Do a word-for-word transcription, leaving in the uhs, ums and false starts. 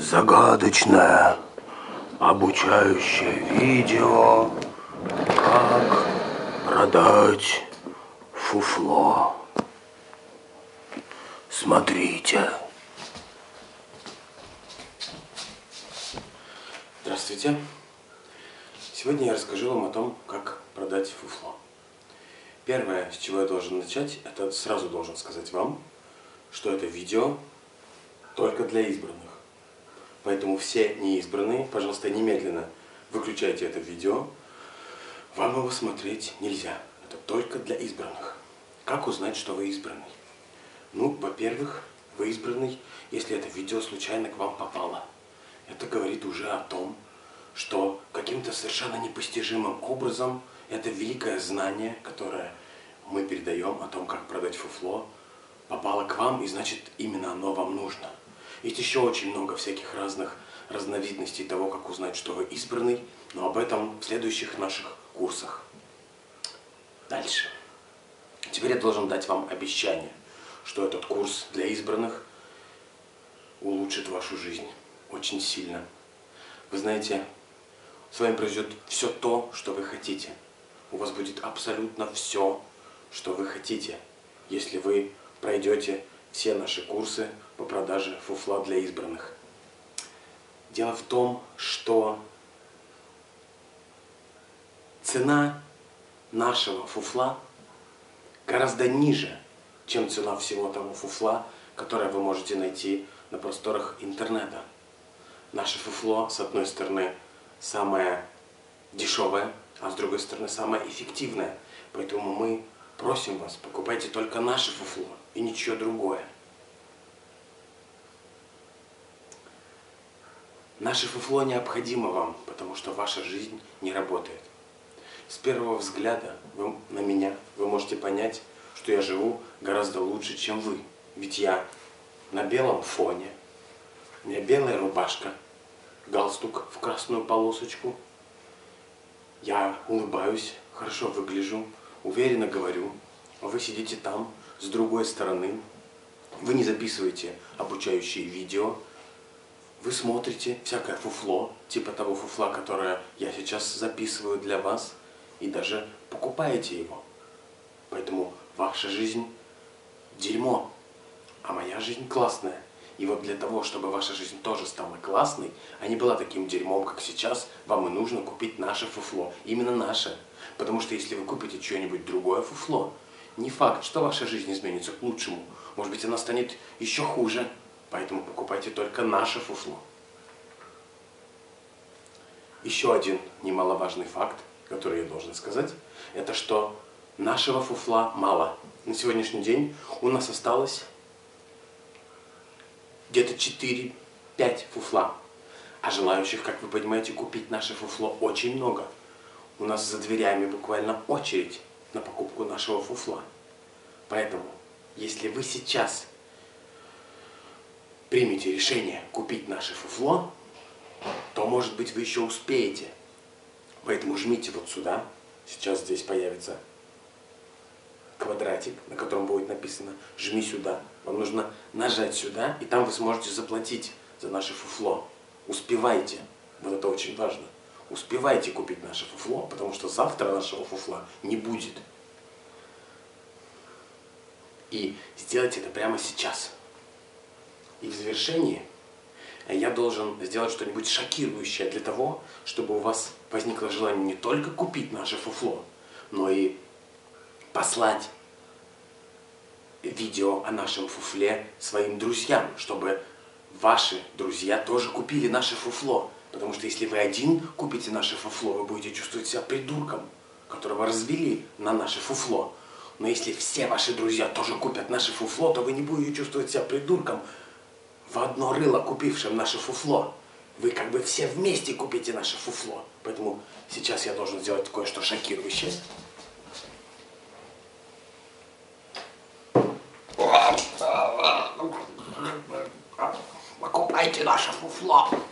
загадочное обучающее видео, как продать фуфло. Смотрите. Здравствуйте. Сегодня я расскажу вам о том, как продать фуфло. Первое, с чего я должен начать, это сразу должен сказать вам, что это видео только для избранных. Поэтому все неизбранные, пожалуйста, немедленно выключайте это видео. Вам его смотреть нельзя. Это только для избранных. Как узнать, что вы избранный? Ну, во-первых, вы избранный, если это видео случайно к вам попало. Это говорит уже о том, что каким-то совершенно непостижимым образом это великое знание, которое мы передаем о том, как продать фуфло, попало к вам, и значит, именно оно вам нужно. Есть еще очень много всяких разных разновидностей того, как узнать, что вы избранный, но об этом в следующих наших курсах. Дальше. Теперь я должен дать вам обещание, что этот курс для избранных улучшит вашу жизнь очень сильно. Вы знаете, с вами произойдет все то, что вы хотите. У вас будет абсолютно все, что вы хотите, если вы пройдете все наши курсы по продаже фуфла для избранных. Дело в том, что цена нашего фуфла гораздо ниже, чем цена всего того фуфла, которое вы можете найти на просторах интернета. Наше фуфло, с одной стороны, самое дешевое, а с другой стороны, самое эффективное. Поэтому мы просим вас, покупайте только наше фуфло и ничего другое. Наше фуфло необходимо вам, потому что ваша жизнь не работает. С первого взгляда вы, на меня вы можете понять, что я живу гораздо лучше, чем вы. Ведь я на белом фоне, у меня белая рубашка, галстук в красную полосочку. Я улыбаюсь, хорошо выгляжу, уверенно говорю. А вы сидите там, с другой стороны. Вы не записываете обучающие видео. Вы смотрите всякое фуфло, типа того фуфла, которое я сейчас записываю для вас. И даже покупаете его. Поэтому ваша жизнь дерьмо, а моя жизнь классная. И вот для того, чтобы ваша жизнь тоже стала классной, а не была таким дерьмом, как сейчас, вам и нужно купить наше фуфло. Именно наше. Потому что если вы купите что-нибудь другое фуфло, не факт, что ваша жизнь изменится к лучшему. Может быть, она станет еще хуже. Поэтому покупайте только наше фуфло. Еще один немаловажный факт, который я должен сказать, это что нашего фуфла мало. На сегодняшний день у нас осталось где-то четыре-пять фуфла. А желающих, как вы понимаете, купить наше фуфло очень много. У нас за дверями буквально очередь на покупку нашего фуфла. Поэтому, если вы сейчас примете решение купить наше фуфло, то, может быть, вы еще успеете. Поэтому жмите вот сюда. Сейчас здесь появится квадратик, на котором будет написано «Жми сюда». Вам нужно нажать сюда, и там вы сможете заплатить за наше фуфло. Успевайте. Вот это очень важно. Успевайте купить наше фуфло, потому что завтра нашего фуфла не будет. И сделайте это прямо сейчас. И в завершении я должен сделать что-нибудь шокирующее для того, чтобы у вас возникло желание не только купить наше фуфло, но и послать видео о нашем фуфле своим друзьям, чтобы ваши друзья тоже купили наше фуфло. Потому что если вы один купите наше фуфло, вы будете чувствовать себя придурком, которого развели на наше фуфло. Но если все ваши друзья тоже купят наше фуфло, то вы не будете чувствовать себя придурком, в одно рыло купившим наше фуфло. Вы как бы все вместе купите наше фуфло. Поэтому сейчас я должен сделать кое-что шокирующее. Покупайте наше фуфло.